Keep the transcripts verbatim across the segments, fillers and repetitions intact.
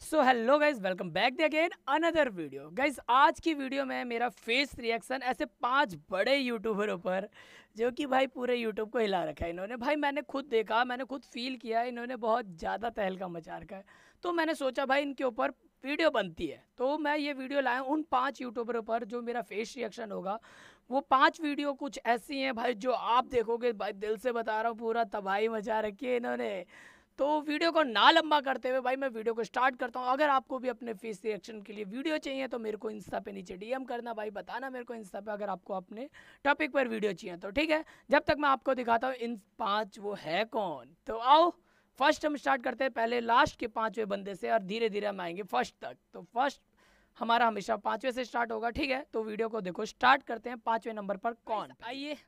सो hello guys, welcome back again another video. Guys आज की video में मेरा फेस रिएक्शन ऐसे पांच बड़े यूट्यूबरों पर जो कि भाई पूरे यूट्यूब को हिला रखा है इन्होंने। भाई मैंने खुद देखा, मैंने खुद फील किया, इन्होंने बहुत ज़्यादा तहलका मचा रखा है। तो मैंने सोचा भाई इनके ऊपर वीडियो बनती है, तो मैं ये वीडियो लाया उन पाँच यूट्यूबरों पर जो मेरा फेस रिएक्शन होगा। वो पाँच वीडियो कुछ ऐसी हैं भाई जो आप देखोगे, भाई दिल से बता रहा हूँ, पूरा तबाही मचा रखी है इन्होंने। तो वीडियो को ना लंबा करते हुए भाई मैं वीडियो को स्टार्ट करता हूँ। अगर आपको भी अपने फेस रिएक्शन के लिए वीडियो चाहिए तो मेरे को इंस्टा पे नीचे डीएम करना भाई, बताना मेरे को इंस्टा पे अगर आपको अपने टॉपिक पर वीडियो चाहिए तो, ठीक है। जब तक मैं आपको दिखाता हूँ इन पाँच वो है कौन, तो आओ फर्स्ट हम स्टार्ट करते हैं पहले लास्ट के पाँचवें बंदे से और धीरे धीरे हम आएंगे फर्स्ट तक। तो फर्स्ट हमारा हमेशा पाँचवें से स्टार्ट होगा, ठीक है। तो वीडियो को देखो, स्टार्ट करते हैं पाँचवें नंबर पर कौन। आइए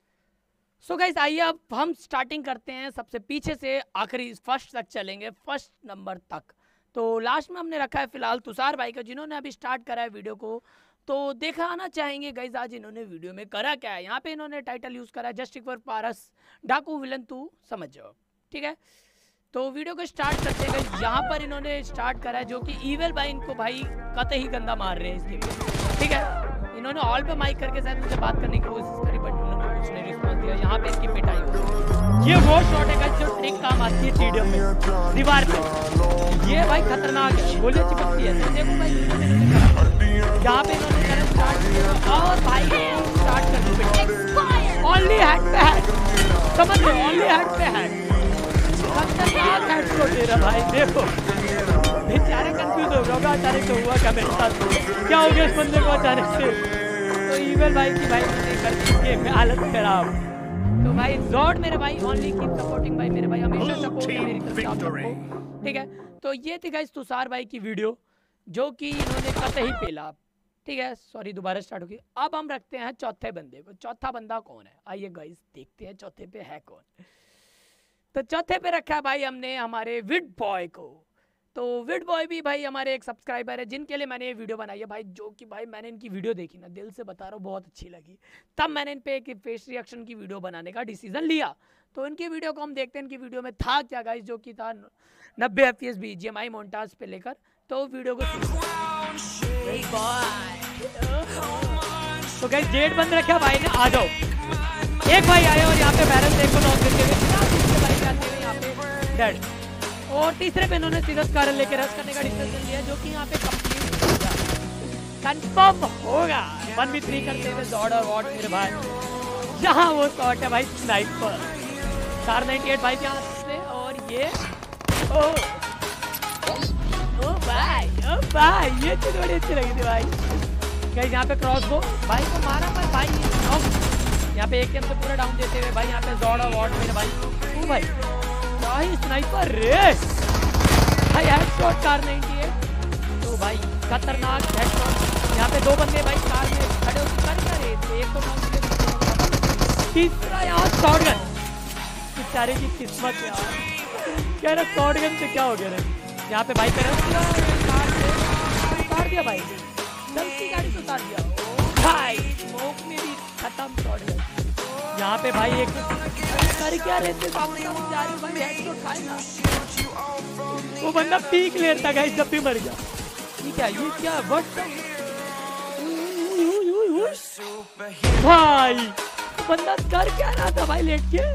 सो गाइस, आइए अब हम स्टार्टिंग करते हैं सबसे पीछे से आखिरी फर्स्ट तक चलेंगे, फर्स्ट नंबर तक। तो लास्ट में हमने रखा है फिलहाल तुषार भाई का, जिन्होंने अभी स्टार्ट करा है वीडियो को। तो देखा आना चाहेंगे गाइस आज इन्होंने वीडियो में करा क्या है। यहाँ पे इन्होंने टाइटल यूज़ करा है जस्ट फॉर पारस डाकू विलन तू समझ जाओ, ठीक है। तो वीडियो को स्टार्ट करते हैं। यहाँ पर इन्होंने स्टार्ट करा है जो कि ईवेल भाई इनको भाई कतई गंदा मार रहे हैं इसके लिए, ठीक है। इन्होंने ऑल पे माइक करके शायद मुझे बात करने की कोशिश करी बट उन्होंने कुछ नहीं रिस्पॉन्स दिया। यहाँ पे इसकी पिटाई हो, ये वो शॉट है जो ट्रिक काम आती है स्टेडियम में दीवार पे। ये भाई खतरनाक है, गोलियां चिपकती है। तो देखो भाई यहाँ पे इन्होंने करंट स्टार्ट किया और भाई स्टार्ट कर दिया ओनली हेड पे हेड, समझ लो ओनली हेड पे हेड, खतरनाक हेडशॉट दे रहा भाई। देखो बेचारे कंफ्यूज हो गया अचानक से हुआ क्या मेरे साथ, क्या हो गया इस बंदे को अचानक से। तो ईवेल भाई की भाई कर दी में हालत खराब। तो भाई जॉर्ड मेरे भाई ओनली कीप सपोर्टिंग भाई, मेरे भाई हमेशा सपोर्ट है मेरी तरफ से आप सबको, ठीक है। तो ये थी गाइस तुषार भाई की वीडियो जो कि इन्होंने कतई पेला, ठीक है। सॉरी दोबारा स्टार्ट होगी। अब हम रखते हैं चौथे बंदे को। चौथा बंदा कौन है, आइए गाइस देखते हैं चौथे पे है कौन। तो चौथे पे रखा है भाई हमने हमारे विड बॉय को। तो विड बॉय भी भाई हमारे एक सब्सक्राइबर है जिनके लिए मैंने ये वीडियो बनाई है भाई, जो कि भाई मैंने इनकी वीडियो देखी ना, दिल से बता रहा हूँ बहुत अच्छी लगी। तब मैंने इन पे एक फेस रिएक्शन की वीडियो बनाने का डिसीजन लिया। तो इनकी वीडियो को हम देखते हैं इनकी वीडियो में था क्या गाइस, जो कि था नब्बे F P S BGMI montage पे लेकर। तो वीडियो को तो गाइस जेड बंद रखा भाई ने, आ जाओ। एक भाई आए और यहाँ पे बैरल देखो नॉक करके भाई जाते हुए यहाँ पे डेड। और तीसरे पे इन्होंने सीधा स्कारल लेके रश करने का डिसीजन लिया जो कि यहाँ पे कंप्लीट होगा, कंफर्म होगा। वन वी थ्री करते हुए जॉर्ड और वॉट मेरे भाई। यहाँ वो शॉट है भाई स्नाइपर चार नाइंटी एट भाई यहाँ से। और ये ओ ओ भाई ओ भाई ये चीज बड़ी अच्छी लगी थी भाई। कहीं यहाँ पे क्रॉस को भाई को मारा पर भाई यहाँ पे एक गेम से पूरा डाउन देते हुए भाई यहाँ पे जॉर्ड और वॉट मेरे भाई। ओ भाई भाई स्नाइपर रेस भाई हेडशॉट चार नाइंटी एट। तो भाई खतरनाक हेडशॉट। यहाँ पे दो बंदे भाई कार में खड़े होकर कर क्या रहे थे, एक तो तीसरा यहाँ शॉटगन। बेचारे की किस्मत यार, क्या ना शॉटगन से क्या हो गया रे। यहाँ पे भाई पे कार से उतार दिया भाई, चलती गाड़ी से उतार दिया भाई। स्मोक में भी खत्म शॉटगन। यहाँ पे भाई एक कर क्या रहते सामने जा रहे भाई हेडशॉट खाएगा। वो बंदा पीक लेता गाइस जब भी मर गया। ये क्या ये क्या व्हाट भाई बंदा कर क्या रहा था भाई लेट के।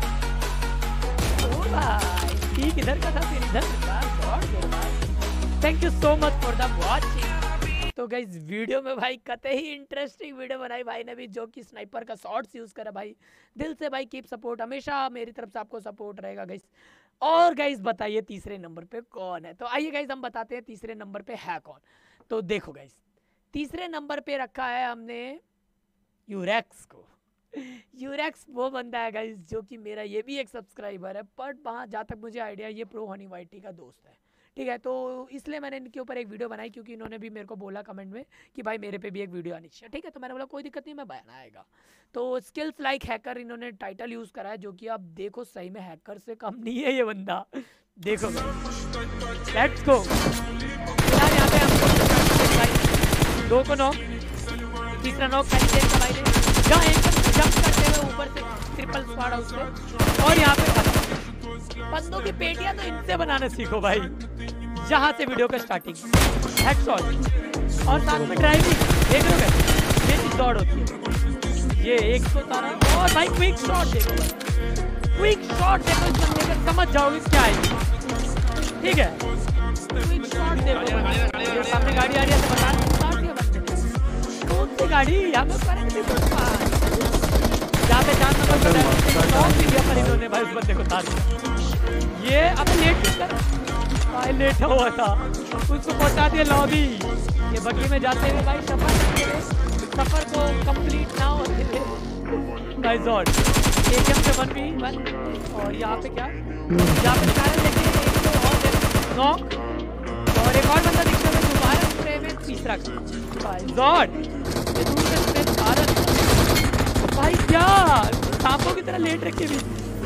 ओ भाई पीक इधर का था फिर इधर का। Thank you so much for the watching. तो गाइस वीडियो में भाई कतई ही इंटरेस्टिंग वीडियो बनाई भाई ने भी, जो कि स्नाइपर का शॉट्स यूज करा भाई। दिल से भाई कीप सपोर्ट, हमेशा मेरी तरफ से आपको सपोर्ट रहेगा गाइस। और गाइस बताइए तीसरे नंबर पे कौन है। तो आइए गाइस हम बताते हैं तीसरे नंबर पे है कौन। तो देखो गाइस तीसरे नंबर पे रखा है हमने यूरेक्स को। यूरेक्स वो बंदा है गाइस जो कि मेरा ये भी एक सब्सक्राइबर है, बट वहाँ जहाँ तक मुझे आइडिया ये प्रो हनी वाइटी का दोस्त है, ठीक है। तो इसलिए मैंने इनके ऊपर एक वीडियो बनाई क्योंकि इन्होंने भी मेरे को बोला कमेंट में कि भाई मेरे पे भी एक वीडियो आनी चाहिए, ठीक है। तो मैंने बोला कोई दिक्कत नहीं, मैं बनाएगा। तो स्किल्स लाइक हैकर इन्होंने टाइटल यूज़ करा है, जो कि आप देखो सही में हैकर से कम नहीं है ये बंदा। देखो लेट्स गो यार। यहाँ पे हमको दो को नॉक, तीसरा नॉक भाई ने जंप करते हुए ऊपर से ट्रिपल स्क्वाड उससे। और यहाँ पे बंदों की पेटियां तो इनसे बनाना सीखो भाई। यहाँ से वीडियो का स्टार्टिंग हेडशॉट और साथ में ड्राइविंग देख रहे हो, ये दौड़ होती है। ये एक सौ तारा और भाई क्विक शॉट देखो, क्विक शॉट देखो, इस बंदे का समझ जाओगे क्या है, ठीक है। क्विक शॉट देखो, जो सामने गाड़ी आ रही है तो बता रहा हूं बंदे कौन सी गाड़ी यहाँ पे करेंगे तो जहाँ पे जान नंबर पर टॉप वीडियो पर इन्होंने भाई उस बंदे को तार दिया। ये अब लेट कर भाई लेट हुआ था, उसको पहुंचा दिया लॉबी। ये बग्गी में जाते हुए भाई सफर सफर को कंप्लीट ना होते थे भाई जॉर्ड एटीएम से वन वी वन। और यहाँ पे क्या यहाँ पे सारे लेके एक तो और नॉक और एक और बंदा दिखता है दोबारा स्प्रे में तीसरा भाई जॉर्ड ये दूर से स्प्रे सारा भाई क्या सांपों की तरह लेट रखे भी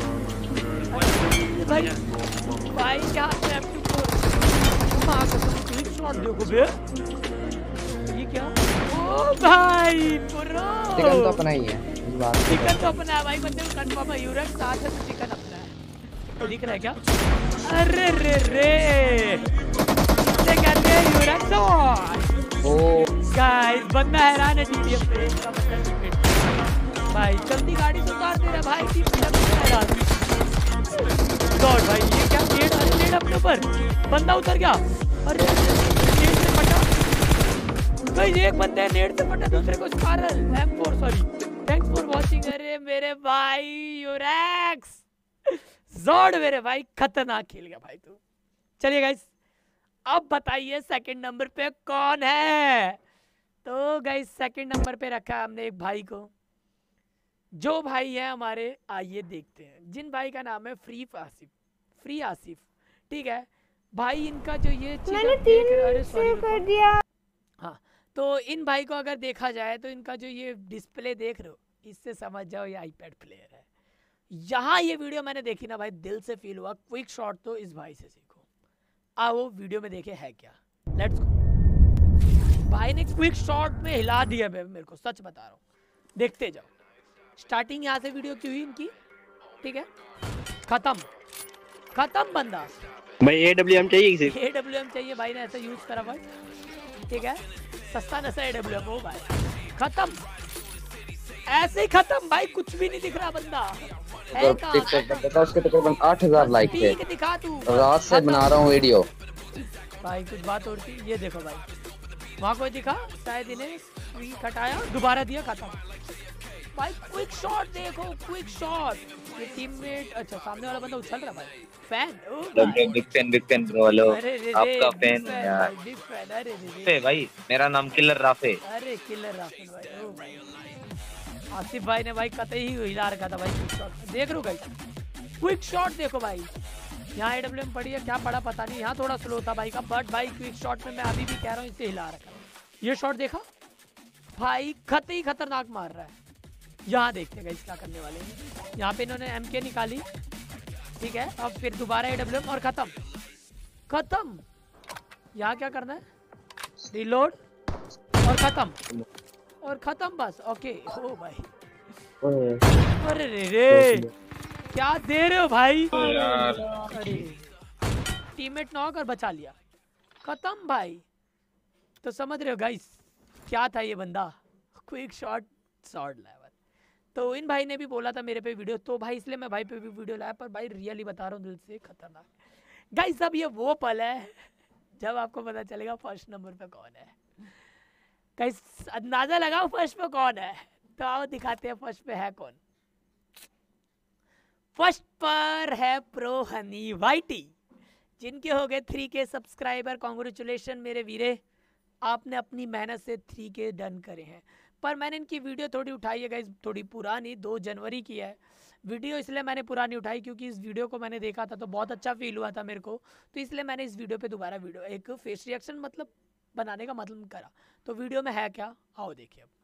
भाई भाई क्या स्टेप टू फोर मां कसम क्विक शॉट देखो बे। ये क्या ओ भाई प्रो चिकन तो अपना ही है इस बात, चिकन तो अपना है भाई, बंदे को कंफर्म है यूरक साथ है तो चिकन अपना है। तो दिख रहा है क्या? अरे रे रे इसे कहते हैं यूरक शॉट। ओ गाइस बंदा हैरान है टीडीएम पे, इसका मतलब भाई जल्दी गाड़ी से उतार दे रहा भाई, टीम हैरान गॉड भाई। ये क्या नेट नेट अपने ऊपर बंदा उतर गया, अरे नेट से फटा भाई, एक बंदे नेट से फटा दूसरे को spiral M four sorry thanks for watching. अरे मेरे भाई यूरेक्स जॉर्ड मेरे भाई खतरनाक खेल गया भाई तू। चलिए गाइस अब बताइए सेकंड नंबर पे कौन है। तो गाइस सेकंड नंबर पे रखा है हमने एक भाई को, जो भाई है हमारे, आइए देखते हैं, जिन भाई का नाम है फ्री आसिफ, फ्री आसिफ, ठीक है भाई। इनका जो ये मैंने तीन से कर दिया। हाँ तो इन भाई को अगर देखा जाए तो इनका जो ये डिस्प्ले देख रहे हो, इससे समझ जाओ ये आईपैड प्लेयर है। यहाँ ये वीडियो मैंने देखी ना भाई, दिल से फील हुआ क्विक शॉट तो इस भाई से सीखो। आओ वीडियो में देखे है क्या, लेट्स गो। भाई ने क्विक शॉट में हिला दिया मेरे को, सच बता रहा हूँ, देखते जाओ। स्टार्टिंग यहाँ से वीडियो की हुई इनकी, ठीक है, खत्म खत्म बंदा भाई एडब्ल्यूएम चाहिए किसी को? एडब्ल्यूएम चाहिए भाई ने ऐसा यूज करा भाई, ठीक है, सस्ता नसा एडब्ल्यूएम हो भाई, खत्म ऐसे ही खत्म भाई, कुछ भी नहीं दिख रहा बंदा है कहां। उसके तकरीबन आठ हजार लाइक थे, ठीक दिखा तू, रात से बना रहा हूँ वीडियो भाई। कुछ बात और थी, ये देखो भाई वहाँ कोई दिखा, शायद इन्हें हटाया, दोबारा दिया, खत्म भाई। क्विक शॉट देखो, क्विक शॉट। ये टीममेट, अच्छा सामने वाला बंदा उछल रहा भाई, फैन ओ भाई, बिग फैन बिग फैन बोलो, आपका फैन यार, बिग फैन। अरे रे भाई मेरा नाम किलर राफे। अरे किलर राफे भाई, ओ भाई आसिफ भाई ने भाई कतई ही हिला रखा था भाई क्विक शॉट। देख लो गाइस क्विक शॉट देखो भाई, यहाँ एडब्ल्यूएम पड़ी है, क्या पड़ा पता नहीं, यहाँ थोड़ा स्लो था भाई का, बट भाई क्विक शॉट में मैं अभी भी कह रहा हूँ इसे हिला रखा। ये शॉट देखा भाई, कतई खतरनाक मार रहा है। यहाँ देखते हैं क्या करने वाले हैं। यहाँ पे इन्होंने एमके निकाली, ठीक है, अब फिर दोबारा एडब्ल्यूएम और खत्म खत्म। यहाँ क्या करना है, रिलोड और खत्म और खत्म बस, ओके हो भाई। अरे रे रे क्या दे रहे हो भाई, अरे टीममेट नॉक और बचा लिया, खत्म भाई। तो समझ रहे हो गाइस क्या था ये बंदा, क्विक शॉट शॉट लेवल। तो इन भाई ने भी बोला था मेरे पे वीडियो, तो भाई इसलिए मैं भाई पे भी वीडियो लाया, पर भाई रियली बता रहा हूँ दिल से खतरनाक गाइस। अब ये वो पल है जब आपको पता चलेगा फर्स्ट नंबर पे कौन है। गाइस अंदाजा लगाओ फर्स्ट पे कौन है, तो आओ दिखाते हैं फर्स्ट पे है कौन। फर्स्ट पर है प्रो हनी वाइटी, जिनके हो गए थ्री के सब्सक्राइबर। कॉन्ग्रेचुलेशन मेरे वीरे, आपने अपनी मेहनत से थ्री के डन करे हैं। पर मैंने इनकी वीडियो थोड़ी उठाई है गाइस, थोड़ी पुरानी, दो जनवरी की है वीडियो, इसलिए मैंने पुरानी उठाई क्योंकि इस वीडियो को मैंने देखा था तो बहुत अच्छा फील हुआ था मेरे को, तो इसलिए मैंने इस वीडियो पे दोबारा वीडियो एक फेस रिएक्शन मतलब बनाने का मतलब करा। तो वीडियो में है क्या, आओ देखिए अब।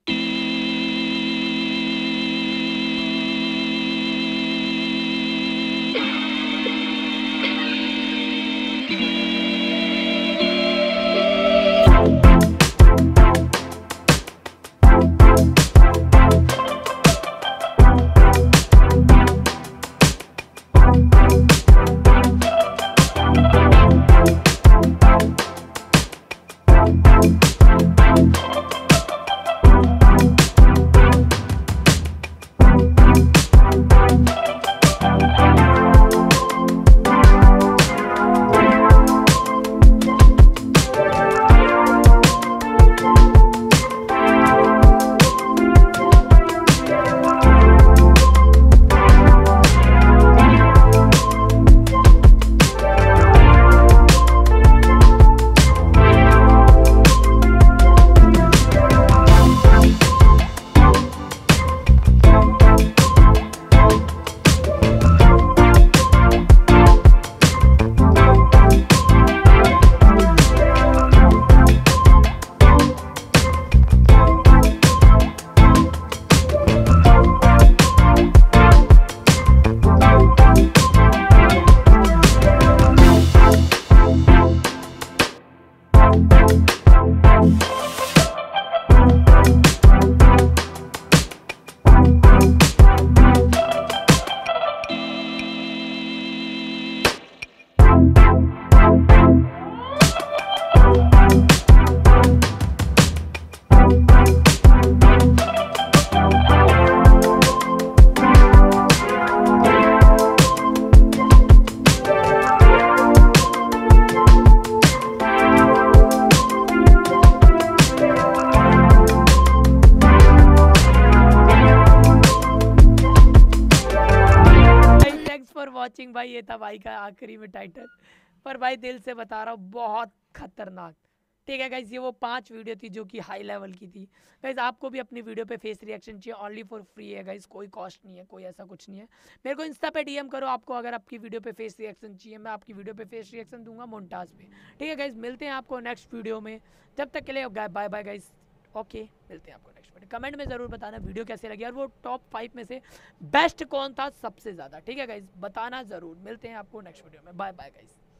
वॉचिंग भाई, ये था भाई का आखिरी में टाइटल, पर भाई दिल से बता रहा हूँ बहुत खतरनाक। ठीक है गाइज, ये वो पांच वीडियो थी जो कि हाई लेवल की थी। गाइज आपको भी अपनी वीडियो पे फेस रिएक्शन चाहिए, ओनली फॉर फ्री है गाइज, कोई कॉस्ट नहीं है, कोई ऐसा कुछ नहीं है। मेरे को इंस्टा पे डीएम करो आपको अगर आपकी वीडियो पे फेस रिएक्शन चाहिए, मैं आपकी वीडियो पे फेस रिएक्शन दूंगा मोन्टाज पे। ठीक है गाइज, मिलते हैं आपको नेक्स्ट वीडियो में, जब तक के लिए बाय बाय गाइज। ओके, मिलते हैं आपको नेक्स्ट वीडियो। कमेंट में ज़रूर बताना वीडियो कैसे लगी और वो टॉप फाइव में से बेस्ट कौन था सबसे ज़्यादा। ठीक है गाइज, बताना ज़रूर। मिलते हैं आपको नेक्स्ट वीडियो में, बाय बाय गाइज।